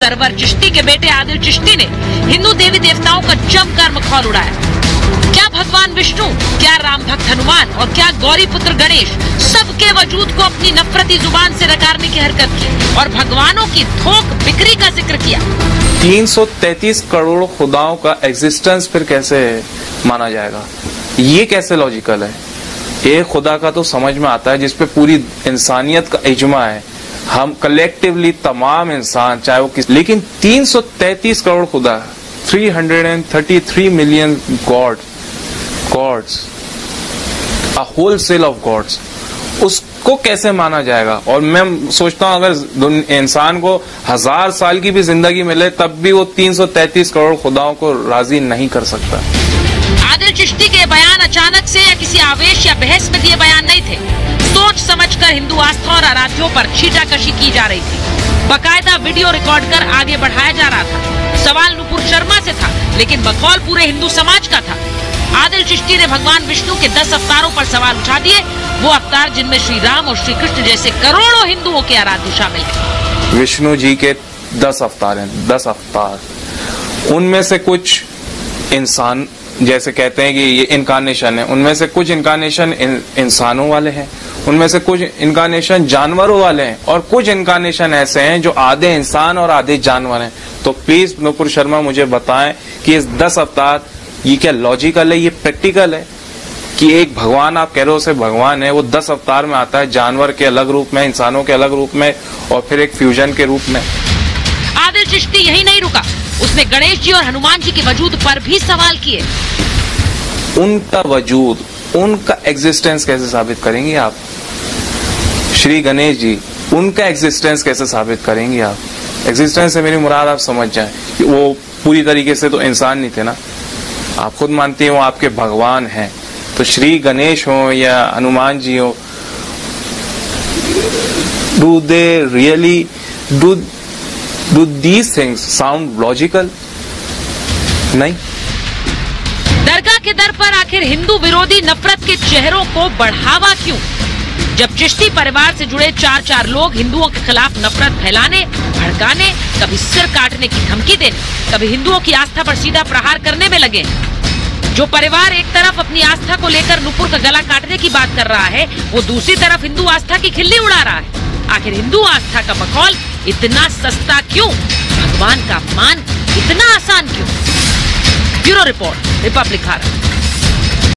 Server Chishti के बेटे आदिल चिश्ती ने हिंदू देवी देवताओं का जमकर मखौल उड़ाया। क्या भगवान विष्णु, क्या राम भक्त हनुमान और क्या गौरी पुत्र गणेश सबके वजूद को अपनी नफरती जुबान से नकारने की हरकत की और भगवानों की थोक बिक्री का जिक्र किया। 333 करोड़ खुदाओं का एग्जिस्टेंस फिर कैसे माना जाएगा? ये कैसे लॉजिकल है? एक खुदा का तो समझ में आता है जिसपे पूरी इंसानियत का इजमा है, हम कलेक्टिवली तमाम इंसान चाहे वो किस, लेकिन 333 करोड़ खुदा, 333 million gods, a wholesale of gods, उसको कैसे माना जाएगा? और मैं सोचता हूं अगर इंसान को 1000 साल की भी जिंदगी मिले तब भी वो 333 करोड़ खुदाओं को राजी नहीं कर सकता। आदिल चिश्ती के बयान अचानक से या किसी आवेश या बहस में दिए बयान नहीं थे। सोच समझकर हिंदू आस्था और आराध्यों पर छीटाकशी की जा रही थी। बाकायदा वीडियो रिकॉर्ड कर आगे बढ़ाया जा रहा था। सवाल नुपुर शर्मा से था, लेकिन बकौल पूरे हिंदू समाज का था। आदिल चिश्ती ने भगवान विष्णु के 10 अवतारों पर सवाल उठा दिए, वो अवतार जिनमें श्री राम और श्री कृष्ण जैसे करोड़ों हिंदुओं के आराध्य शामिल हैं। विष्णु जी के 10 अवतार हैं, 10 अवतार। उनमें से कुछ इंसान जैसे कहते हैं कि ये इनकारनेशन है, उनमें से कुछ इनकारनेशन इंसानों वाले हैं, उनमें से कुछ इनकारनेशन जानवरों वाले हैं और कुछ इनकारनेशन ऐसे हैं जो आधे इंसान और आधे जानवर हैं। तो प्लीज नुपुर शर्मा मुझे बताएं कि इस 10 अवतार ये क्या लॉजिकल है, ये प्रैक्टिकल है कि एक भगवान आप कह रहे हो से भगवान है, वो 10 अवतार में आता है, जानवर के अलग रूप में, इंसानों के अलग रूप में और फिर एक फ्यूजन के रूप में। आदिल चिश्ती यही नहीं रुका, उसने गणेश जी और हनुमान जी के वजूद पर भी सवाल किए। उनका वजूद, उनका एग्जिस्टेंस कैसे साबित करेंगे आप? श्री गणेश जी, उनका एग्जिस्टेंस कैसे साबित करेंगे आप? एग्जिस्टेंस से मेरी मुराद आप समझ जाएं कि वो पूरी तरीके से तो इंसान नहीं थे ना, आप खुद मानते हैं वो आपके भगवान हैं। तो श्री गणेश हो या हनुमान जी हो, do they really do these things sound logical? नहीं। दरगाह के दर पर आखिर हिंदू विरोधी नफरत के चेहरों को बढ़ावा क्यों? जब चिश्ती परिवार से जुड़े 4 लोग हिंदुओं के खिलाफ नफरत फैलाने, भड़काने, कभी सिर काटने की धमकी देने, कभी हिंदुओं की आस्था पर सीधा प्रहार करने में लगे। जो परिवार एक तरफ अपनी आस्था को लेकर नुपुर का गला काटने की बात कर रहा है, वो दूसरी तरफ हिंदू आस्था की खिल्ली उड़ा रहा है। आखिर हिंदू आस्था का मखौल इतना सस्ता क्यों? भगवान का अपमान इतना आसान क्यों? Bureau report, Republic Bharat.